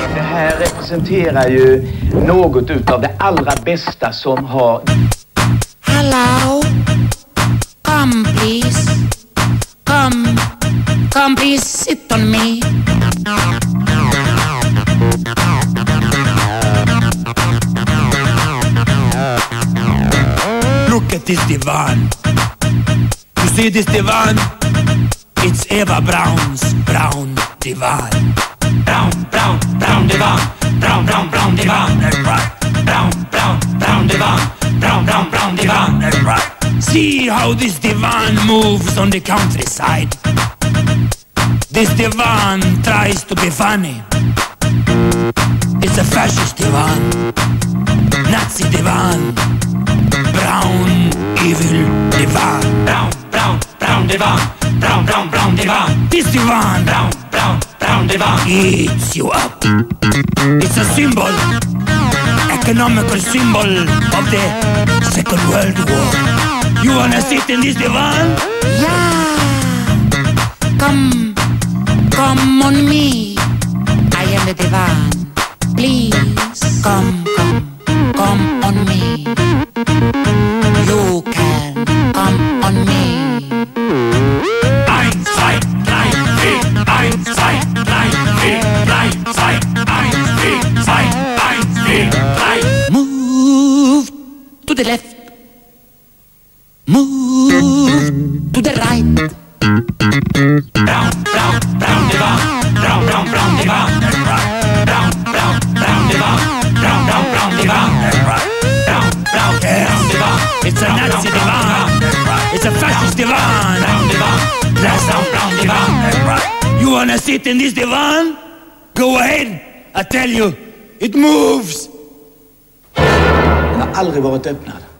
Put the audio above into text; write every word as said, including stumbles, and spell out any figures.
Det här representerar ju något utav det allra bästa som har... Hello? Come please. Come. Come please sit on me. Look at this divan. You see this divan? It's Eva Braun's brown divan. Brown, brown, brown divan. Brown, brown, brown divan. That's right. Brown, brown, brown divan. Brown, brown, brown divan. That's right. See how this divan moves on the countryside. This divan tries to be funny. It's a fascist divan. Nazi divan. Brown, evil divan. Brown, brown, brown divan. Brown, brown, brown divan. This divan. Brown, brown, brown divan. Eats you up. It's a symbol. Economical symbol of the Second World War. You wanna sit in this divan? Yeah. Come. Come on me. I am the divan. Please. Come, come. Come on me. You can come on me. Eins, zwei, drei, vier. Eins, zwei, drei, vier. Drei, zwei, eins, vier, zwei, eins, vier, drei. Move to the left. Move to the right. Brown, brown, brown divan. Brown, brown, brown divan. That's right. Brown, brown, brown divan. Brown, brown, brown divan. That's right. Brown, brown, brown divan. It's a Nazi divan. That's right. It's a fascist divan. Brown divan. Brown, brown, brown divan. That's right. You wanna sit in this divan? Go ahead. I tell you, it moves. Den har aldrig varit öppnad.